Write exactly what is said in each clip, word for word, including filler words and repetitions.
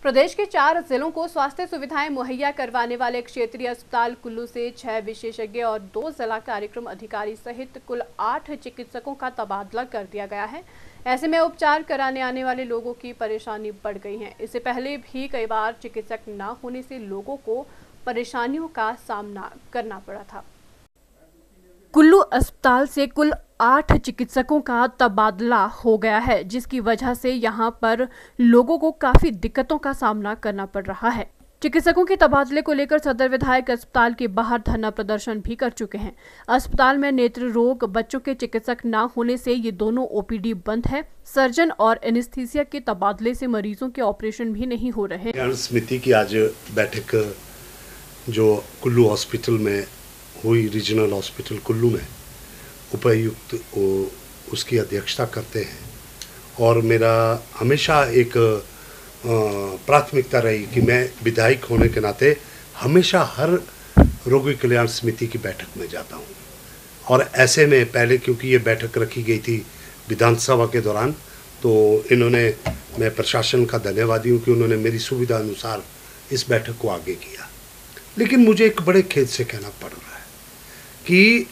प्रदेश के चार जिलों को स्वास्थ्य सुविधाएं मुहैया करवाने वाले क्षेत्रीय अस्पताल कुल्लू से छह विशेषज्ञ और दो जिला कार्यक्रम अधिकारी सहित कुल आठ चिकित्सकों का तबादला कर दिया गया है। ऐसे में उपचार कराने आने वाले लोगों की परेशानी बढ़ गई है। इससे पहले भी कई बार चिकित्सक न होने से लोगों को परेशानियों का सामना करना पड़ा था। कुल्लू अस्पताल से कुल आठ चिकित्सकों का तबादला हो गया है, जिसकी वजह से यहां पर लोगों को काफी दिक्कतों का सामना करना पड़ रहा है। चिकित्सकों के तबादले को लेकर सदर विधायक अस्पताल के बाहर धरना प्रदर्शन भी कर चुके हैं। अस्पताल में नेत्र रोग बच्चों के चिकित्सक न होने से ये दोनों ओपीडी बंद है। सर्जन और एनेस्थीसिया के तबादले से मरीजों के ऑपरेशन भी नहीं हो रहे। समिति की आज बैठक जो कुल्लू हॉस्पिटल में हुई, रीजनल हॉस्पिटल कुल्लू में उपायुक्त उसकी अध्यक्षता करते हैं और मेरा हमेशा एक प्राथमिकता रही कि मैं विधायक होने के नाते हमेशा हर रोगी कल्याण समिति की बैठक में जाता हूं। और ऐसे में पहले क्योंकि ये बैठक रखी गई थी विधानसभा के दौरान, तो इन्होंने, मैं प्रशासन का धन्यवादी हूँ कि उन्होंने मेरी सुविधा अनुसार इस बैठक को आगे किया। लेकिन मुझे एक बड़े खेद से कहना पड़ रहा है कि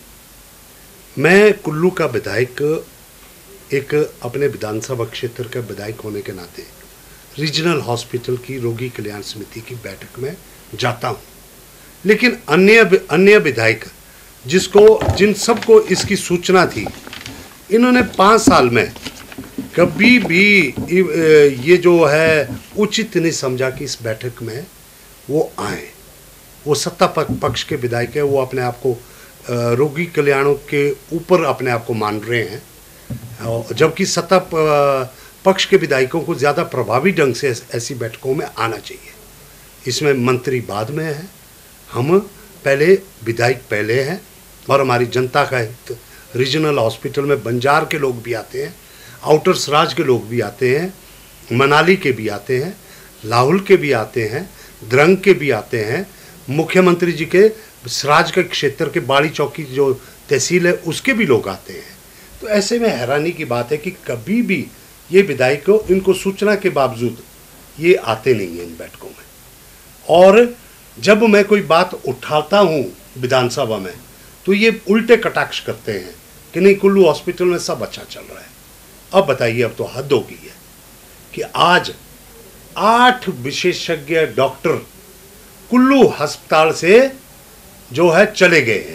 मैं कुल्लू का विधायक, एक अपने विधानसभा क्षेत्र का विधायक होने के नाते रीजनल हॉस्पिटल की रोगी कल्याण समिति की बैठक में जाता हूं, लेकिन अन्य अन्य विधायक जिसको जिन सबको इसकी सूचना थी, इन्होंने पाँच साल में कभी भी ये जो है उचित नहीं समझा कि इस बैठक में वो आए। वो सत्ता पक्ष के विधायक है, वो अपने आप को रोगी कल्याणों के ऊपर अपने आप को मान रहे हैं, जबकि सत्ता पक्ष के विधायकों को ज़्यादा प्रभावी ढंग से ऐसी बैठकों में आना चाहिए। इसमें मंत्री बाद में है, हम पहले विधायक पहले हैं और हमारी जनता का हित। रीजनल हॉस्पिटल में बंजार के लोग भी आते हैं, आउटर सराज के लोग भी आते हैं, मनाली के भी आते हैं, लाहौल के भी आते हैं, द्रंग के भी आते हैं, मुख्यमंत्री जी के सराज के क्षेत्र के बाड़ी चौकी जो तहसील है उसके भी लोग आते हैं। तो ऐसे में हैरानी की बात है कि कभी भी ये विधायक इनको सूचना के बावजूद ये आते नहीं हैं इन बैठकों में। और जब मैं कोई बात उठाता हूँ विधानसभा में तो ये उल्टे कटाक्ष करते हैं कि नहीं, कुल्लू हॉस्पिटल में सब अच्छा चल रहा है। अब बताइए, अब तो हद हो गई है कि आज आठ विशेषज्ञ डॉक्टर कुल्लू अस्पताल से जो है चले गए हैं।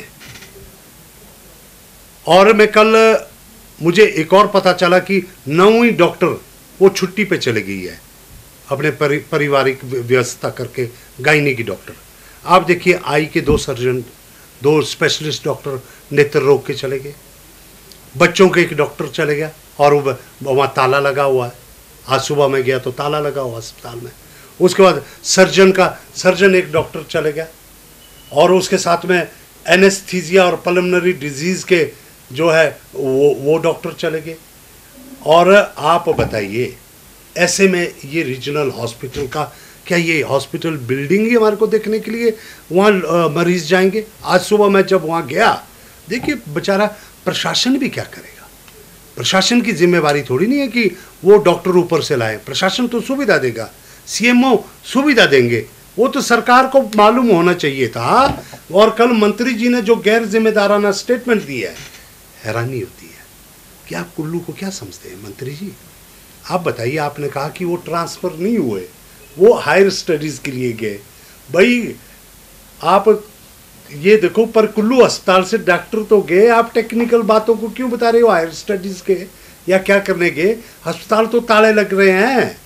और मैं कल, मुझे एक और पता चला कि नौवीं डॉक्टर वो छुट्टी पे चली गई है अपने परि, पारिवारिक व्यवस्था करके, गायनी की डॉक्टर। आप देखिए, आई के दो सर्जन, दो स्पेशलिस्ट डॉक्टर नेत्र रोग के चले गए, बच्चों के एक डॉक्टर चले गया और वहाँ ताला लगा हुआ है। आज सुबह में गया तो ताला लगा हुआ अस्पताल में। उसके बाद सर्जन का सर्जन एक डॉक्टर चले गया और उसके साथ में एनेस्थीसिया और पल्मोनरी डिजीज़ के जो है वो वो डॉक्टर चले गए। और आप बताइए, ऐसे में ये रीजनल हॉस्पिटल का क्या, ये हॉस्पिटल बिल्डिंग ही हमारे को देखने के लिए वहाँ मरीज जाएंगे? आज सुबह मैं जब वहाँ गया, देखिए बेचारा प्रशासन भी क्या करेगा। प्रशासन की जिम्मेवारी थोड़ी नहीं है कि वो डॉक्टर ऊपर से लाए, प्रशासन तो सुविधा देगा, सीएमओ सुविधा देंगे, वो तो सरकार को मालूम होना चाहिए था। और कल मंत्री जी ने जो गैर जिम्मेदाराना स्टेटमेंट दिया है, हैरानी होती है कि आप कुल्लू को क्या समझते हैं मंत्री जी। आप बताइए, आपने कहा कि वो ट्रांसफ़र नहीं हुए, वो हायर स्टडीज़ के लिए गए। भाई आप ये देखो, पर कुल्लू अस्पताल से डॉक्टर तो गए, आप टेक्निकल बातों को क्यों बता रहे हो हायर स्टडीज़ के या क्या करने गए? अस्पताल तो ताले लग रहे हैं।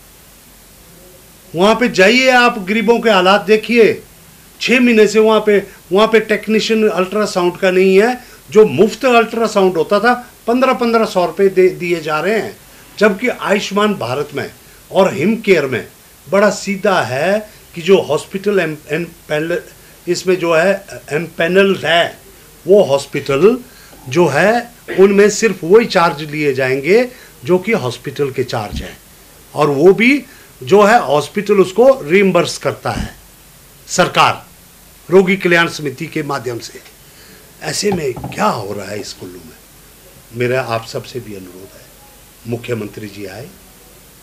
वहाँ पे जाइए, आप गरीबों के हालात देखिए। छः महीने से वहाँ पे वहाँ पे टेक्नीशियन अल्ट्रासाउंड का नहीं है। जो मुफ्त अल्ट्रासाउंड होता था पंद्रह पंद्रह सौ रुपये दे दिए जा रहे हैं, जबकि आयुष्मान भारत में और हिम केयर में बड़ा सीधा है कि जो हॉस्पिटल एम एम पैनल इसमें जो है एम पैनल है, वो हॉस्पिटल जो है उनमें सिर्फ वही चार्ज लिए जाएंगे जो कि हॉस्पिटल के चार्ज हैं, और वो भी जो है हॉस्पिटल उसको रिइंबर्स करता है सरकार रोगी कल्याण समिति के माध्यम से। ऐसे में क्या हो रहा है इस कुल्लू में? मेरा आप सबसे भी अनुरोध है, मुख्यमंत्री जी आए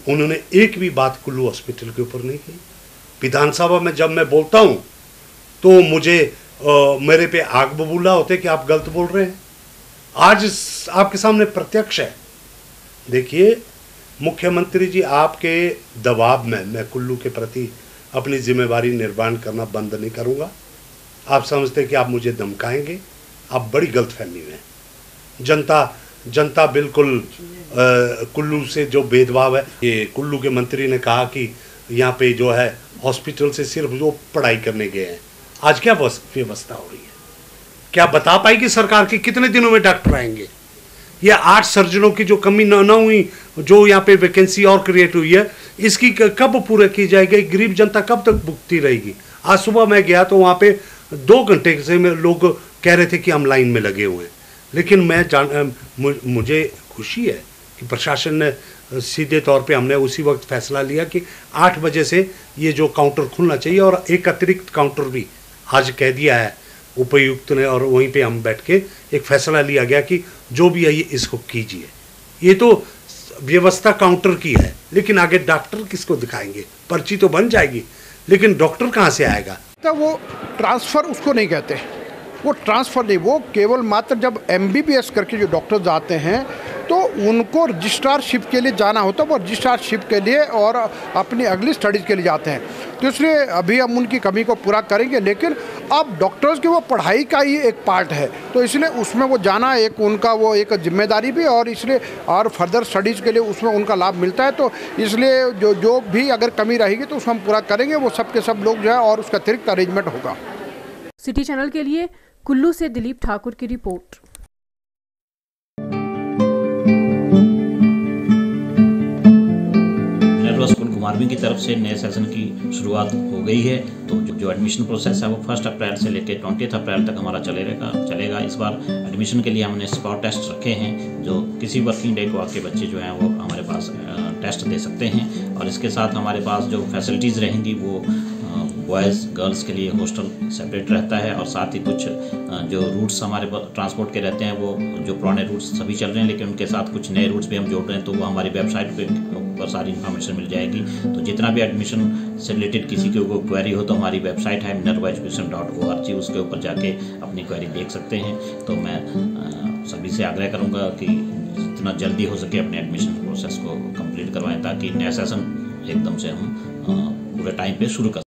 उन्होंने एक भी बात कुल्लू हॉस्पिटल के ऊपर नहीं की। विधानसभा में जब मैं बोलता हूँ तो मुझे आ, मेरे पे आग बबूला होते कि आप गलत बोल रहे हैं। आज आपके सामने प्रत्यक्ष है। देखिए मुख्यमंत्री जी, आपके दबाव में मैं कुल्लू के प्रति अपनी जिम्मेवारी निर्वहन करना बंद नहीं करूँगा। आप समझते हैं कि आप मुझे धमकाएंगे, आप बड़ी गलतफहमी में। जनता जनता बिल्कुल कुल्लू से जो भेदभाव है, ये कुल्लू के मंत्री ने कहा कि यहाँ पे जो है हॉस्पिटल से सिर्फ जो पढ़ाई करने गए हैं, आज क्या व्यवस्था हो रही है? क्या बता पाएगी सरकार कि कितने दिनों में डॉक्टर आएंगे? ये आठ सर्जनों की जो कमी न न हुई, जो यहाँ पे वैकेंसी और क्रिएट हुई है, इसकी कब पूरा की जाएगी? गरीब जनता कब तक भुगती रहेगी? आज सुबह मैं गया तो वहाँ पे दो घंटे से लोग कह रहे थे कि हम लाइन में लगे हुए हैं, लेकिन मैं जान मुझे खुशी है कि प्रशासन ने सीधे तौर पे हमने उसी वक्त फैसला लिया कि आठ बजे से ये जो काउंटर खुलना चाहिए, और एक अतिरिक्त काउंटर भी आज कह दिया है उपायुक्त ने, और वहीं पे हम बैठ के एक फैसला लिया गया कि जो भी है ये इसको कीजिए। ये तो व्यवस्था काउंटर की है, लेकिन आगे डॉक्टर किसको दिखाएंगे? पर्ची तो बन जाएगी, लेकिन डॉक्टर कहाँ से आएगा? तो वो ट्रांसफ़र उसको नहीं कहते, वो ट्रांसफ़र नहीं, वो केवल मात्र जब एम बी बी एस करके जो डॉक्टर जाते हैं तो उनको रजिस्ट्रारशिप के लिए जाना होता है, वो रजिस्ट्रारशिप के लिए और अपनी अगली स्टडीज़ के लिए जाते हैं। तो इसलिए अभी हम उनकी कमी को पूरा करेंगे, लेकिन अब डॉक्टर्स की वो पढ़ाई का ही एक पार्ट है, तो इसलिए उसमें वो जाना एक उनका वो एक जिम्मेदारी भी, और इसलिए और फर्दर स्टडीज़ के लिए उसमें उनका लाभ मिलता है। तो इसलिए जो जो भी अगर कमी रहेगी तो उसको हम पूरा करेंगे, वो सब के सब लोग जो है, और उसका अतिरिक्त अरेंजमेंट होगा। सिटी चैनल के लिए कुल्लू से दिलीप ठाकुर की रिपोर्ट। कुमारवीं की तरफ से नए सेशन की शुरुआत हो गई है, तो जो, जो एडमिशन प्रोसेस है वो फर्स्ट अप्रैल से लेकर ट्वेंटी अप्रैल तक हमारा चलेगा चलेगा इस बार एडमिशन के लिए हमने स्पॉट टेस्ट रखे हैं, जो किसी वर्किंग डे को आके बच्चे जो हैं वो हमारे पास टेस्ट दे सकते हैं। और इसके साथ हमारे पास जो फैसिलिटीज़ रहेंगी वो बॉयज़ गर्ल्स के लिए हॉस्टल सेपरेट रहता है, और साथ ही कुछ जो रूट्स हमारे ट्रांसपोर्ट के रहते हैं वो जो पुराने रूट्स सभी चल रहे हैं, लेकिन उनके साथ कुछ नए रूट्स भी हम जोड़ रहे हैं, तो वो हमारी वेबसाइट पे पर सारी इन्फॉर्मेशन मिल जाएगी। तो जितना भी एडमिशन से रिलेटेड किसी की कोई क्वेरी हो तो हमारी वेबसाइट है Minerva Education dot O R G, उसके ऊपर जाके अपनी क्वेरी देख सकते हैं। तो मैं सभी से आग्रह करूँगा कि जितना जल्दी हो सके अपने एडमिशन प्रोसेस को कंप्लीट करवाएं, ताकि नया सेशन एकदम से हम पूरे टाइम पे शुरू कर